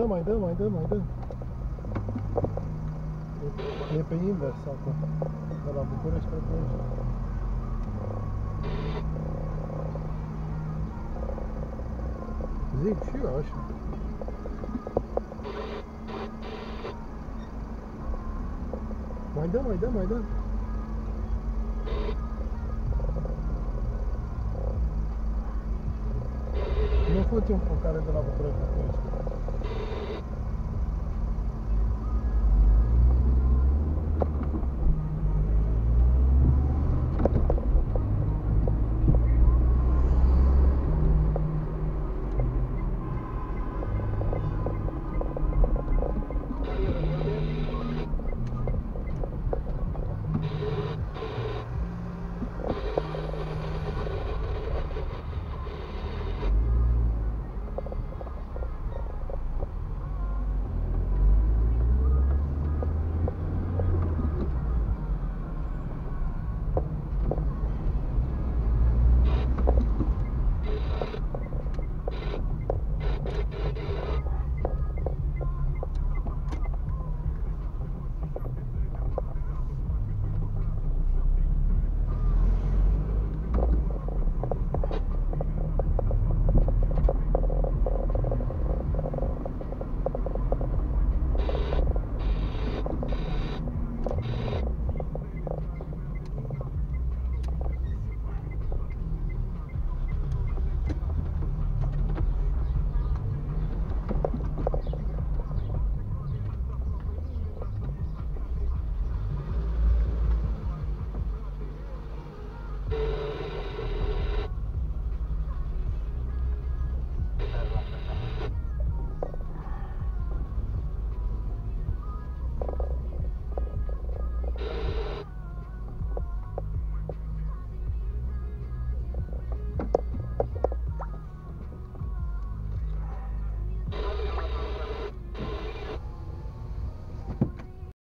mai dă, mai dă, mai dă. E pe invers acum. De la București spre Ploiești. Zic și eu așa. Mai dă, mai dă, mai dă. Nu fă-ți un care de la București spre Ploiești.